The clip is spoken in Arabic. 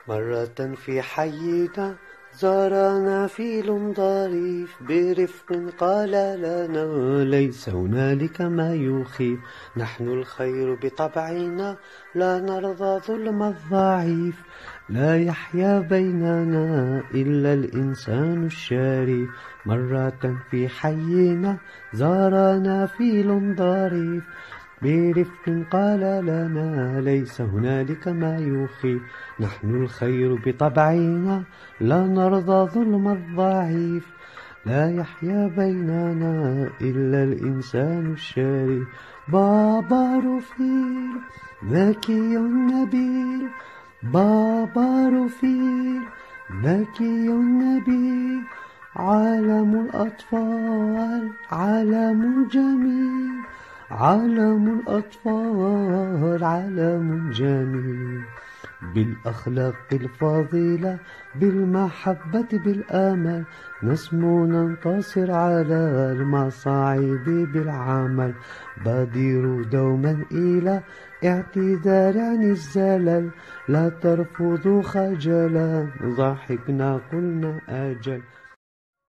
مرة في حينا زارنا فيل ظريف برفق قال لنا ليس هنالك ما يخيف، نحن الخير بطبعنا لا نرضى ظلم الضعيف، لا يحيا بيننا إلا الإنسان الشريف. مرة في حينا زارنا فيل ظريف برفق قال لنا ليس هنالك ما يخيف، نحن الخير بطبعنا لا نرضى ظلم الضعيف، لا يحيا بيننا إلا الإنسان الشريف. بابا رفيل ذكي نبيل، بابا رفيل ذكي نبيل، عالم الأطفال عالم جميل، عالم الأطفال عالم جميل. بالأخلاق الفاضلة بالمحبة بالآمل نسمو ننتصر على المصاعب بالعمل، بادروا دوما إلى اعتذار عن الزلل، لا ترفضوا خجلا ضحكنا قلنا أجل.